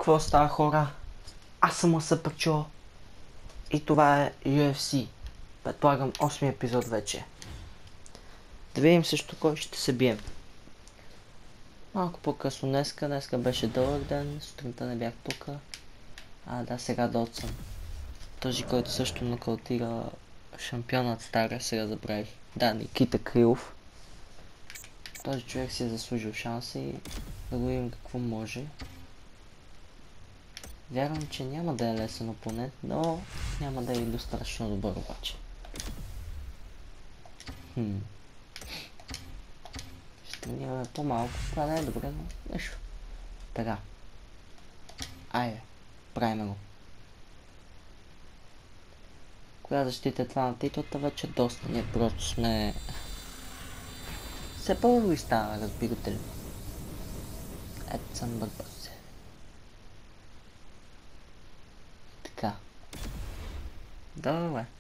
Какво става, хора? Аз съм Асапачо и това е UFC. Предполагам 8 епизод вече. Да видим също кой ще се бием. Малко по-късно днеска беше дълъг ден, сутринта не бях тук. Да, сега дот съм. Този, който също нокаутира шампионът Стара, сега забравих. Да, Никита Крилов. Този човек си е заслужил шанса и да го видим какво може. Вярвам, че няма да е лесен опонент, но няма да е и достатъчно добър обаче. Ще тренираме по-малко, това не е добре, но нещо. Така. Айде, правим го. Коя защита е това на титлата вече доста, ние просто сме... Все по-добри става, разбирате ли. Ето съм бърбър се. Така. Добре.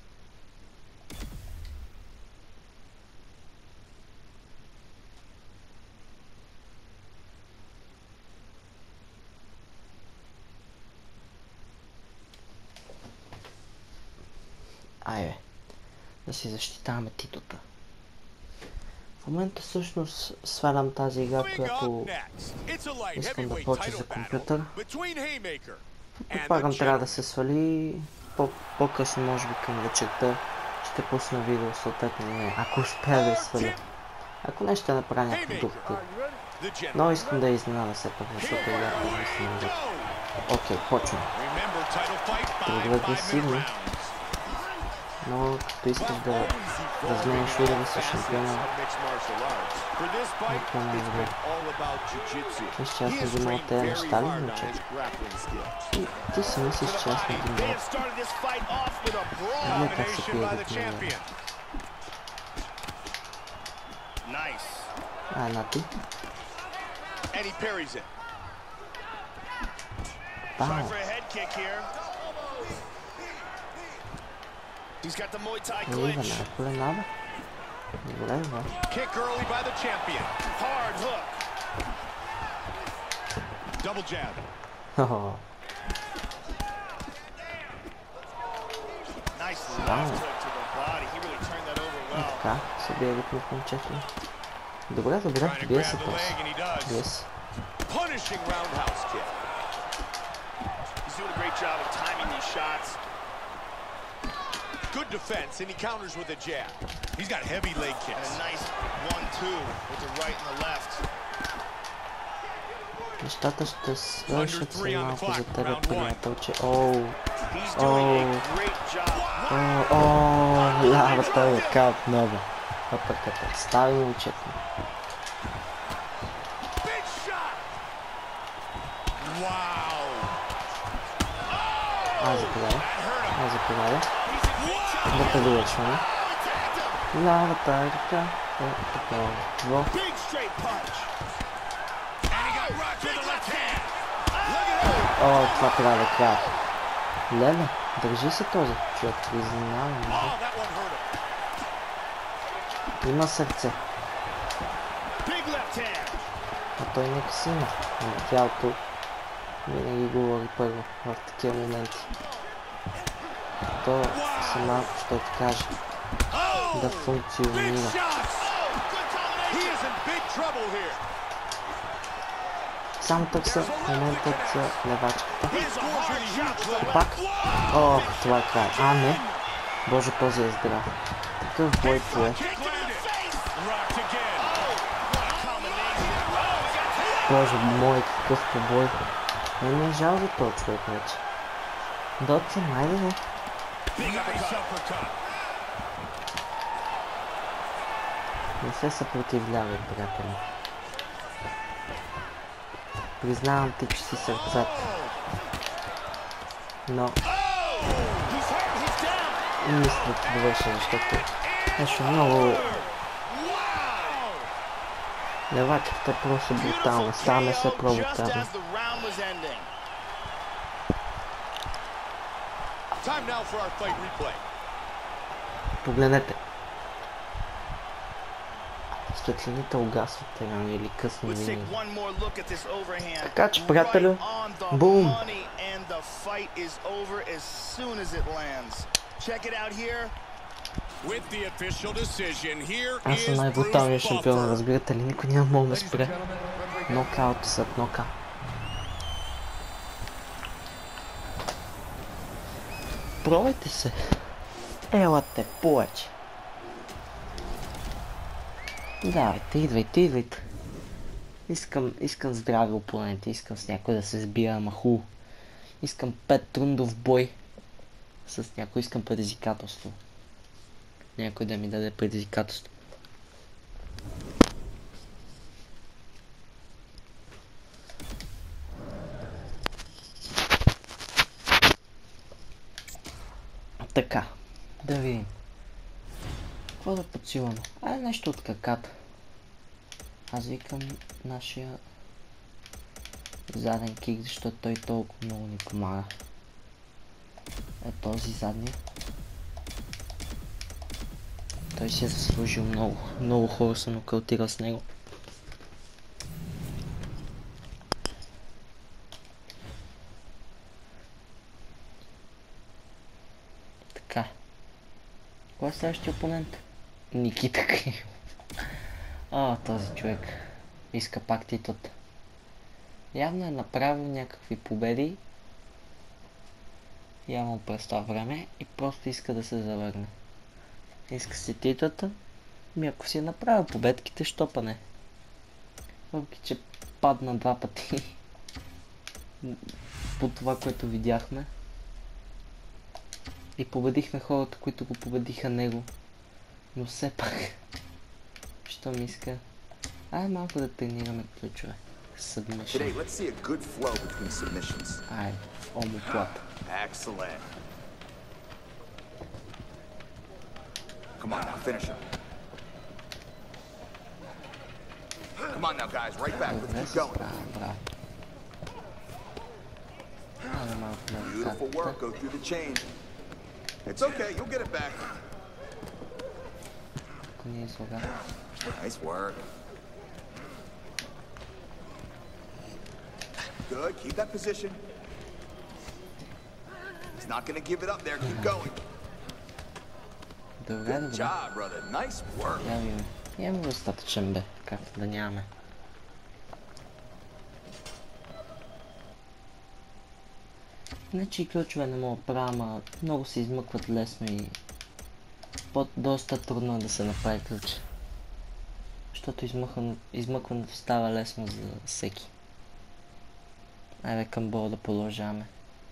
Айде. Да си защитаваме титлата. В момента всъщност свалям тази игра, която искам да почне за компютър. Предполагам трябва да се свали по-късно, може би към вечерта. Ще пусна видео съответно не, ако успея да я сваля. Ако не, ще направя някакъв друг клип. Но искам да я изненада все пак, защото играта наистина е добра. Окей, почвам. Много агресивно. Но като искаш да размениш удара с шампиона, никога не е добре. Мисля, че аз не взимал тези неща ли, момче? Ти си мислиш, че аз не взимал. Не как се пие да пие. На ти. Бау! He's got the Muay Thai clinch. clinch. Kick early by the champion. Hard hook. Double jab. Nice left hook to the body. He really turned that over well. Така, се бие ритмо в момчето. Добре, бие се този. Бие се. Punishing roundhouse kick. He's doing a great job of timing these shots. Good defense, and he counters with a jab. He's got heavy leg kicks. And a nice 1-2 with the right and the left. Нещата ще свършат се малко за тебе, приятелче. Лявата ръка отново. Въпърката. Стави момчето. Заповядай. Да предувачваме. Лявата ръка е такова. Това трябва да края. Леле, държи се този човек. Изненадам. Има сърце. А той нека си има. Тялото винаги говори първо в такива моменти. То се малко ще ти каже да функционира. Само търся моментът за левачката. Пак. Това е край. Не. Боже, този е здрав. Такъв бой пое. Боже мой, какъв побой. Не е жал за този човек вече. Дотси, майде не. Не се съпротивлявай, приятели. Признавам ти, че си сърцата. Но... мисля да довърша, защото... нещо много... левачката е просто брутална. Ставаме се по-брутална. Погледнете. светлините угасват рано или късно винаги. Така че, приятелю, бум! Аз съм най-бруталният шампион, разбирате ли? Никой няма мога да спре. Нокаут след нокаут. Пробайте се. Елате повече. Давайте, идвайте. Искам здрави опоненти, искам с някой да се сбия, ама хубаво. Искам 5 рундов бой. С някой искам предизвикателство. Някой да ми даде предизвикателство. Така, да видим. Какво да подсилваме? Нещо от каката. Аз викам нашия заден кик, защото той толкова много ни помага. Е този задния. Той си е заслужил много. Много хора са нокаутирал с него. Така. Кой е следващия опонент? Никита Кирилов. Този човек иска пак титлата. Явно е направил някакви победи. Явно през това време и просто иска да се завърне. Иска си титлата. Ако си е направил победките, що па не? Въпреки че падна 2 пъти. По това, което видяхме. И победихме хората, които го победиха него. Но все пак, що ми иска? Малко да тренираме ключове. Submission. Омоплата. Come on now, finish him. Come on now, guys, right back. Let's keep going. Beautiful work. Go through the chain. It's okay. You'll get it back. Nice work. Good. Keep that position. He's not going to give it up there. Keep going. Good job, brother. Nice work. Имаме достатъчен бе, както да нямаме. Не че и ключове не мога да правя, ама много се измъкват лесно и доста трудно е да се направи ключ. Защото измъкването става лесно за всеки. Айде към бола да продължаваме.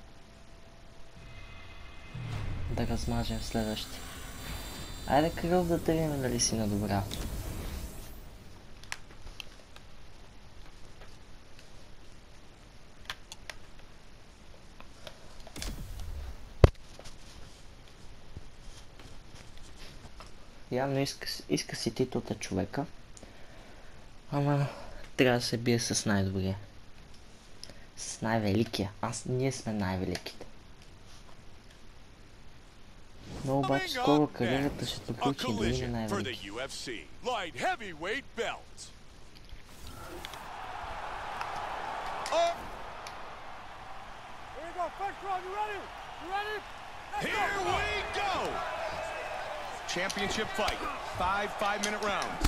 Да размажем следващия. Айде Кръв да те видим дали си надобрял. Явно иска си титлата човека. Ама трябва да се бие с най-добрия. С най-великия. Ние сме най-великите. Но обаче скоро кариерата ще приключи и да има най-велики. Championship fight. 5-minute rounds.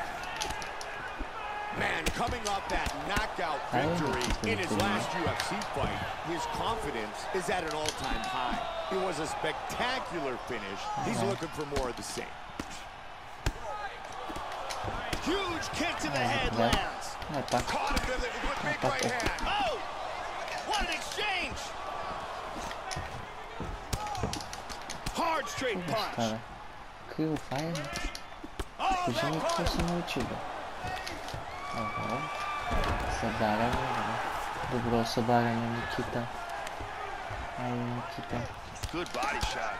Man, coming off that knockout victory in his last UFC fight, his confidence is at an all-time high. It was a spectacular finish. He's looking for more of the same. Huge kick to the head lands. Caught him with big right hand. Oh! What an exchange! Hard straight punch. Крилов, айде. Кажи ми какво се научи, бе. Събаряне, бе. Добро събаряне, Никита. Айде, Никита. Good body shot.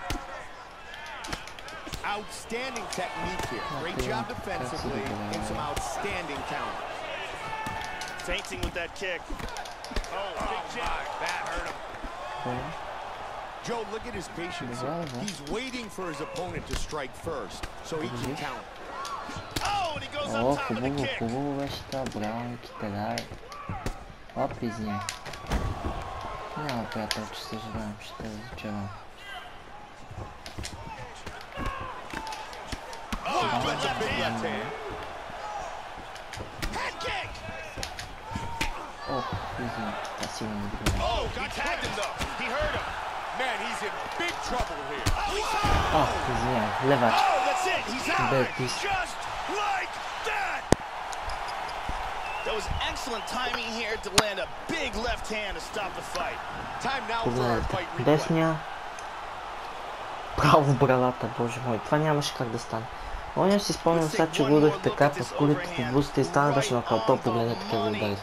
Outstanding technique here. Great job defensively and some outstanding counter. Feinting with that kick. Oh, big jab. That hurt him. Joe, look at his patience. He's waiting for his opponent to strike first, so he can counter. Oh, and he goes О, хубаво, хубаво беше това. Браво, Никита, дай. Оп, извиняй. Няма, приятел, че съжалявам, ще те разочаровам. Ох, извиняй, това сигурно не било. Ох, извиняй, левач. Бетис. That was excellent timing here to land a big left hand to stop the fight. Time now for our fight replay. Десния. Право в брадата, боже мой. Това нямаше как да стане. Оня си спомням сега, че го ударих така в кулите в бузата и стана беше на калто, погледнете как го ударих.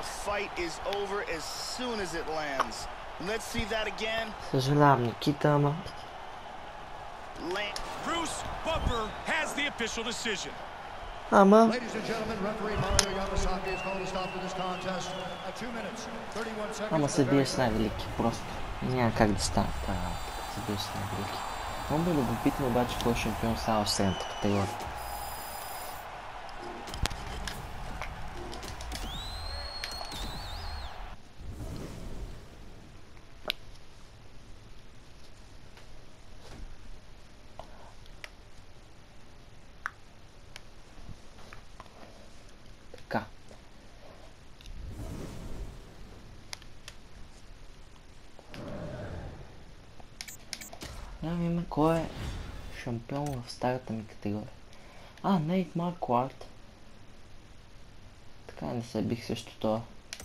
Съжалявам, Никита, ама... Ама... Ама се биеш с най-велики, просто. Няма как да стане това работа, като се биеш с най-велики. Много би любопитно обаче кой е шампион само в средната категория. Така. Да видим кой е шампион в старата ми категория. Нейт Маркуарт. Така не се бих също това.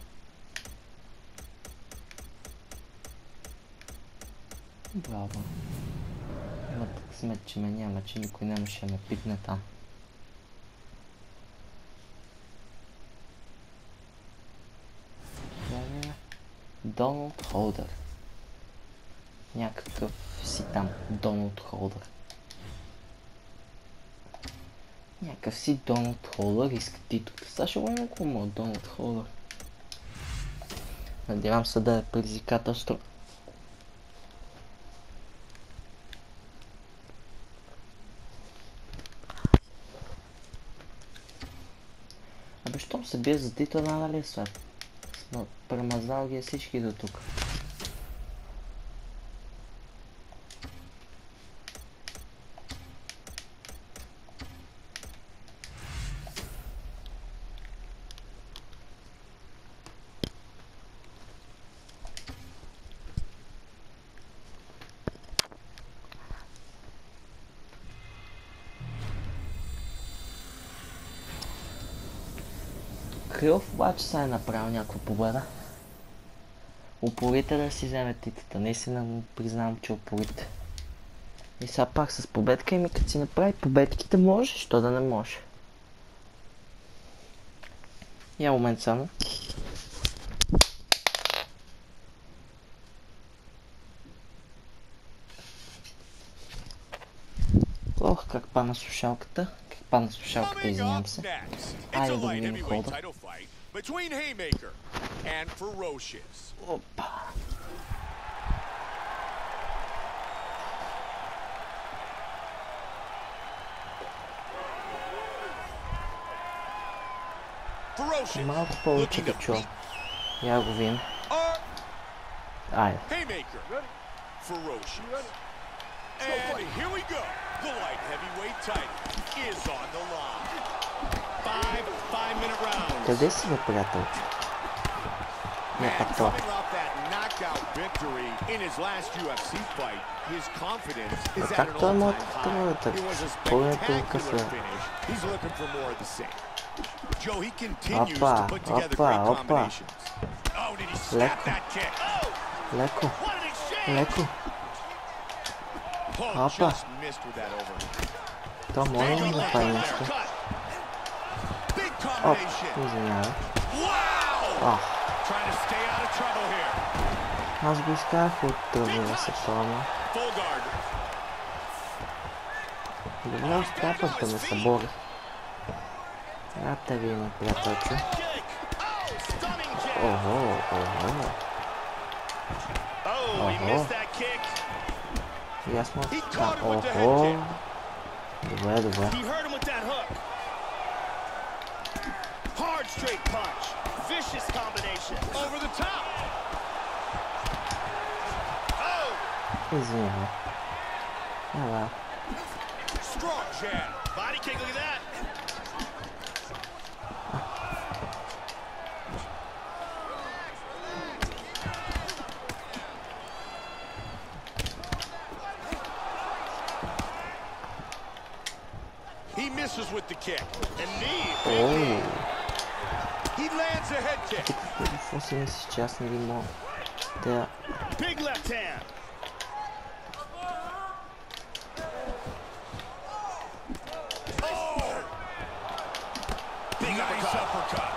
Браво. Имате късмет, че ме няма, че никой нямаше ме пипне там. Доналд Холдър. Някакъв си там, Доналд Холдър. Някакъв си Доналд Холдър иска титлата. Сега ще го има колко Доналд Холдър. Надявам се да е предизвикателство. Абе, щом се бие за титла, надали е свет. Премазал ги всички до тук. Крилов обаче са е направил някаква победа. Упорите да си вземе титлата. Наистина му признавам, че упорите. И сега пак с победка и като си направи победките може, що да не може. Я момент само. Ох, как падна слушалката. Извинявам се. Айде да видим хода. Опа. Малко повече да чувам. Я го видим. Айде. And here we go. The light heavyweight title is on the line. 5-minute rounds. Къде си, бе, приятел? Не, пак това. Как той може да търси? Погледнете го късва. Опа. Леко. Опа. То може да направи нещо. Оп, извинявай. Аз го изкарах от тръбва се това. Добре, успяпах да ме събори. Рата ви има, приятелче. Охо. Ясно. Охо. Добре. Hard straight punch. Vicious combination. Over the top. Oh! Извинявай. Ела. Strong jab. Body kick, look at that. He misses with the kick. And knee. Big knee. He lands a head kick. Какво си мислиш, че аз не ги мога да... Big left hand. Oh! Big uppercut.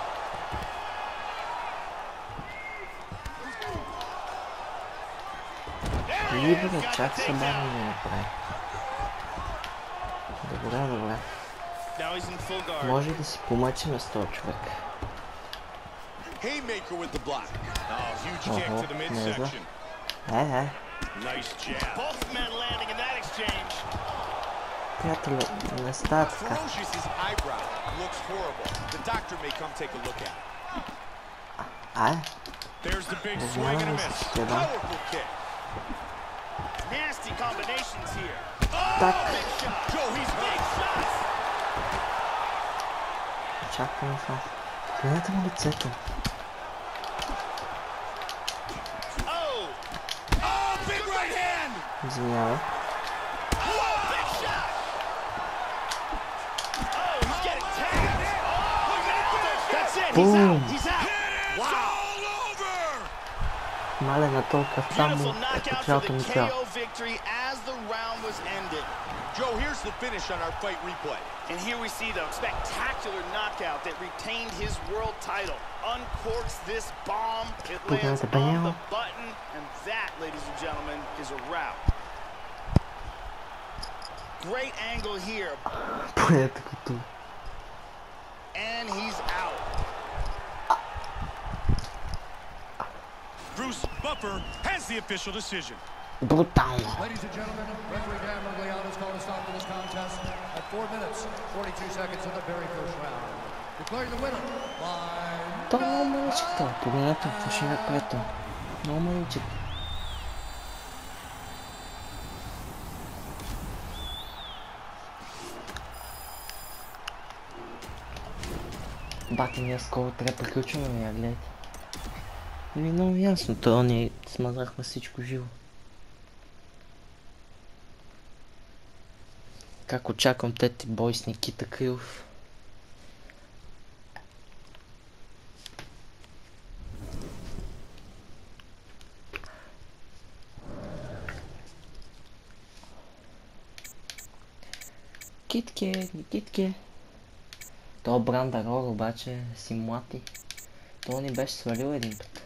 Либо чак се бавно ми направи. Добре, добре. Може да си помъчим с този човек. Haymaker with the block. Oh, huge kick to the midsection. Nice jab. Both men landing in that exchange. Приятелю, не става така. Ferocious's eyebrow looks horrible. The doctor may come take a look at it. There's the big swing and a miss. Powerful kick. Nasty combinations here. Oh, big shot. Joe, he's big shots. Чакам това. Гледайте му лицето. Извинявай. Бум! Мале на толкова там му е цялото ми тяло. Joe, here's the finish on our fight replay. And here we see the spectacular knockout that retained his world title. Uncorks this bomb, it lands on the button, and that, ladies and gentlemen, is a wrap. Great angle here. And he's out. Bruce Buffer has the official decision. Брутално. Ladies and gentlemen, referee Dan Magliano has called a stop to this contest at 4 minutes, 42 seconds in the very first round. Declaring the winner by... То много мъничето. Погледнете, какво ще направи то. Много мъничето. Бати, ние скоро трябва да приключваме, ми я гледайте. Ми много ясно, то ние смазахме всичко живо. Как очаквам тети бой с Никита Крилов. Никитке, Никитке. То Брандарор обаче си млати. То ни беше свалил един път.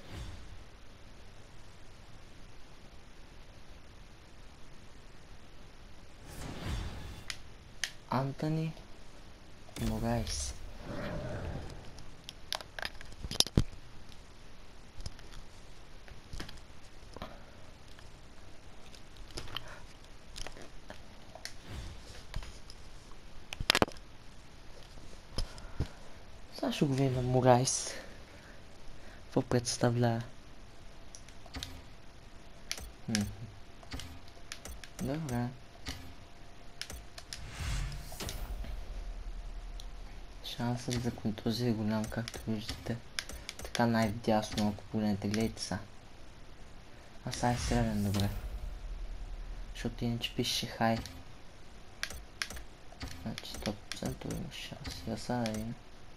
Антони Морайс. Сега ще го видим Морайс. Какво представлява? Добре. Шансът за контузия е голям, както виждате. Така най-вдясно, ако погледнете, гледайте са. А сега е среден, добре. Защото иначе пише хай. Значи 100% има шанс. Я сега да видим.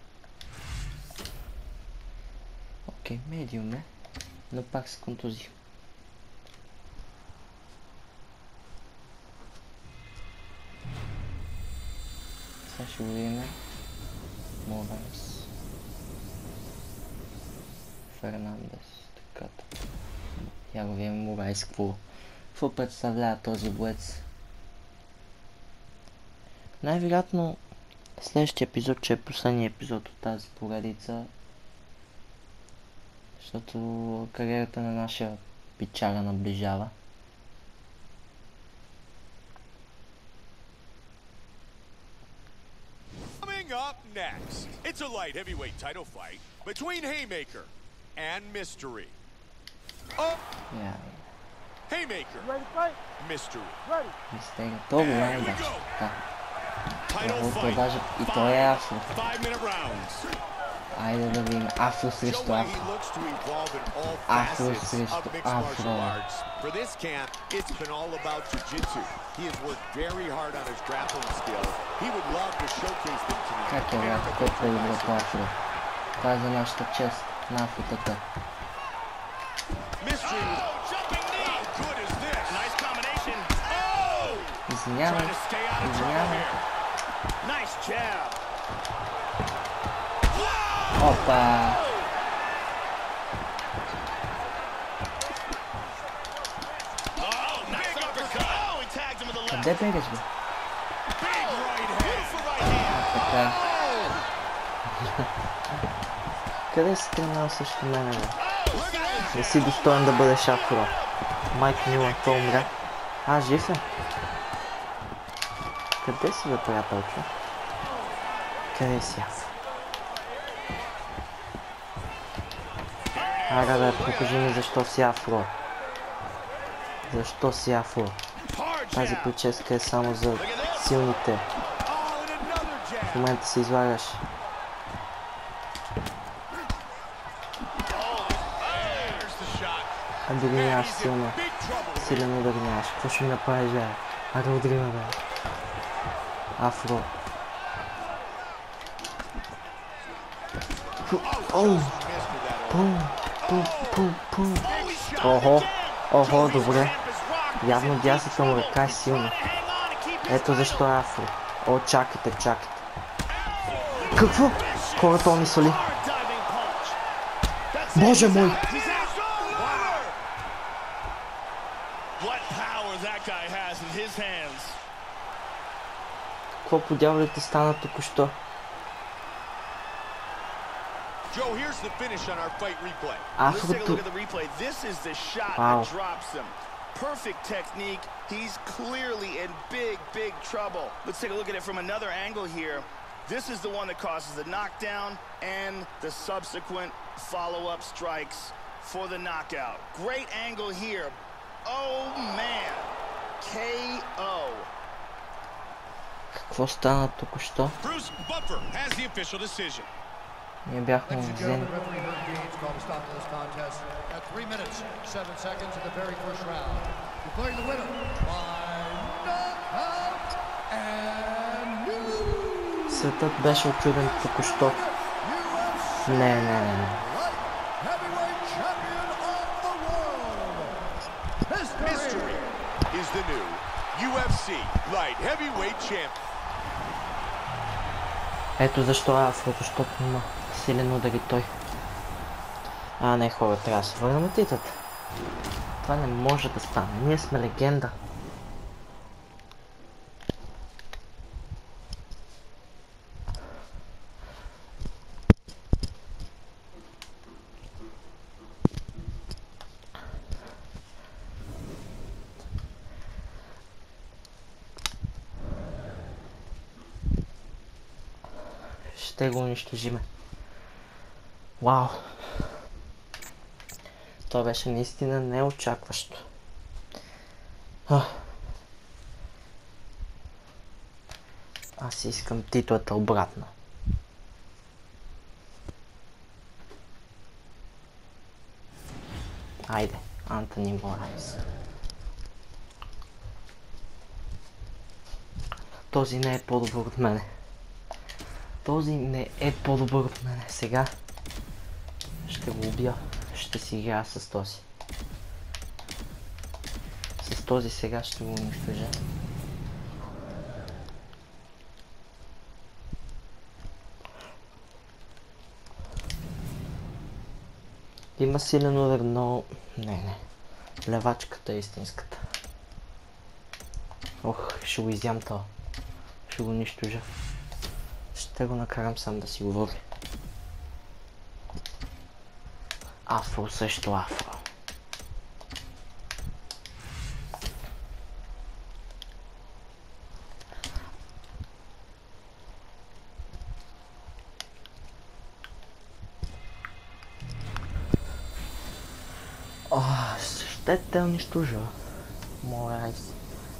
Окей, медиум е. Но пак се контузих. Сега ще го видим. Морайс. Фернандес. Така. Я го видим Морайс. Какво представлява този боец? Най-вероятно следващия епизод, че е последният епизод от тази поредица. Защото кариерата на нашия пичара наближава. Up next, It's a light heavyweight title fight between Haymaker and Mystery. Oh, Я, Haymaker, Mystery. не стега. То го не даже. Така. То даже и то е афро. 5-minute rounds. Айде да видим афро срещу Joe Wagner афро. looks to evolve in all Afro facets срещу of mixed martial Afro. arts. For this camp, it's been all about jiu-jitsu. He has worked very hard on his grappling skills. He would love to showcase them to the Как е, брат? Колко е добро по афро? Това е за нашата чест на афротата. Mystery. Jumping knee. How good is this? Nice combination. Oh! Извинявай, Trying to stay out of trouble извинявай. here. Nice jab. Опа! Oh, nice uppercut. Oh, he tagged him with a left. Къде бегаш, бе? Big right hand. Beautiful right hand. Така. Къде си тренал срещу мене, бе? Look at that. Не си достоен да бъдеш афро. Майк мила, той умря. Жив е. Къде си, бе, приятелче? Къде си афро? Ага, бе, покажи ми защо си афро. Защо си афро? Hard Тази jab. прическа е само за силните. Oh, and another В jab. момента се излагаш. There's the shot. А дори Man, нямаш he's in силно. big trouble. Силен удар нямаш. Какво ще ми направиш, бе? Аре, удри ме, бе. Афро. Оу! Missed with that. Пум! Пум! Пум! Пум! Oh, he shot Охо! again. Охо, добре. Champ is rocked. Явно He's in deep дясната му trouble. ръка е силна. Trying to hang on and keep his Ето защо title. е афро. О, чакайте, чакайте. Какво? Хората он ми свали. Hard diving punch. That's it. Боже He's мой! out. He's out. What power that guy has in his hands. Какво по дяволите стана току-що? Joe, here's the finish on our fight replay. Let's take a Афрото... look at the replay. This is the shot Wow. that drops him. Perfect technique. He's clearly in big trouble. Let's take a look at it from another angle here. This is the one that causes the knockdown and the subsequent follow-up strikes for the knockout. Great angle here. Oh, man. KO. Какво стана току-що? Bruce Buffer has the official decision. Ние бяхме Ladies and взени. gentlemen, referee Herb Deans called a stop to this contest at 3 minutes, 7 seconds of the very first round. Declaring the winner by knockout and new Светът беше очуден току-що. UFC Не. light heavyweight champion of the world, Mystery is the new UFC light heavyweight champion. Ето защо е афро, защото има силен удар и той. Не, хора, трябва да се върнем на титлата. Това не може да стане. Ние сме легенда. Ще го унищожиме. Вау! Това беше наистина неочакващо. Аз искам титлата обратно. Айде, Антони Морайс. Този не е по-добър от мене. Този не е по-добър от мене. Сега ще го убия. Ще си играя с този. С този сега ще го унищожа. Има силен удар, но... Не. Левачката е истинската. Ще го изям това. Ще го унищожа. Ще го накарам сам да си говори. Афро също афро. Ще те унищожа. Моля се.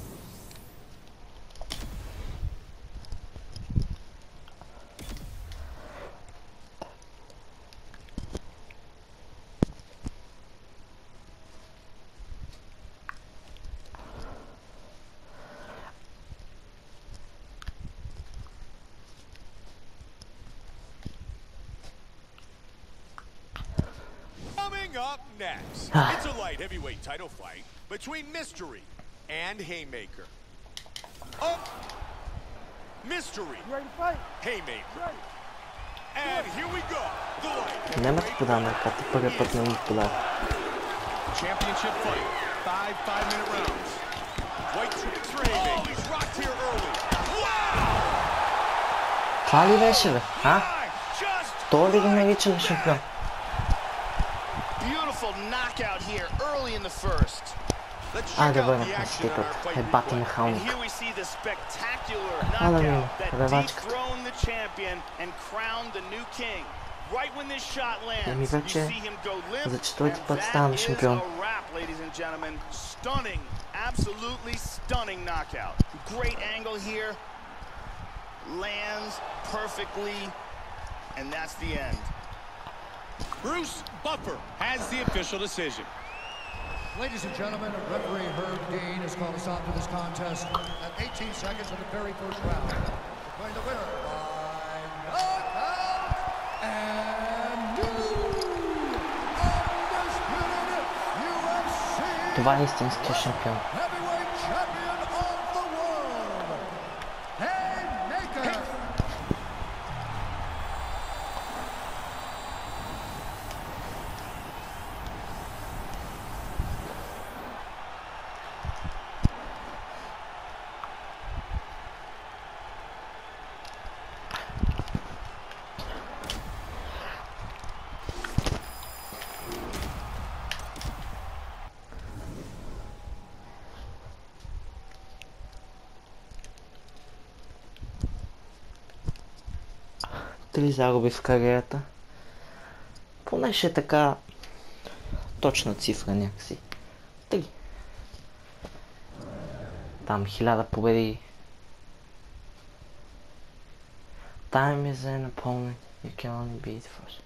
Coming up next, it's a light heavyweight title fight between Mystery and Haymaker. Oh, Mystery. Ready to fight? Haymaker. And here we go. The light Не ме подаме, като първият път не ми подава. championship fight. 5 5-minute rounds. White Haymaker. Oh, he's rocked here early. Wow! Това ли беше, бе? А? Just Той ли го наричаме шампион? Beautiful knockout here early in the first. let's check Айде out върнах the на action on стикът. our fight Ебати replay. And механик. here we see the spectacular Ала ми, knockout that ревачката. dethroned the champion and crowned the new king. Right when this shot Еми lands, you вече see him go limp, за четвърти and път that ставам is шампион. a wrap, ladies and gentlemen. Stunning, absolutely stunning knockout. Great angle here, lands perfectly, and that's the end. Bruce Buffer has the official decision. Ladies and gentlemen, referee Herb Dean has called a stop to this contest at 18 seconds of the very first round. Declaring the winner by knockout and new undisputed UFC Това е истинския шампион. heavyweight champion of the world, Haymaker. Три загуби в кариерата. Поне ще е така точна цифра някакси. Три. Там 1000 победи. Time is an opponent. You can only beat first.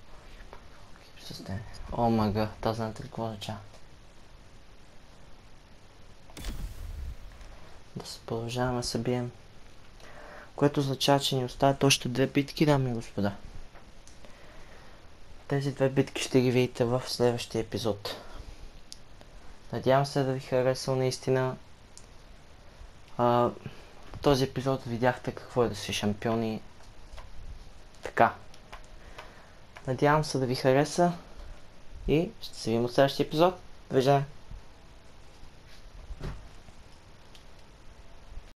О май гад, да знаете ли какво означава? Да се продължаваме да се бием. Което означава, че ни остават още 2 битки, дами и господа. Тези 2 битки ще ги видите в следващия епизод. Надявам се да ви харесал наистина. В този епизод видяхте какво е да си шампиони. Така. Надявам се да ви хареса и ще се видим в следващия епизод. Довиждане!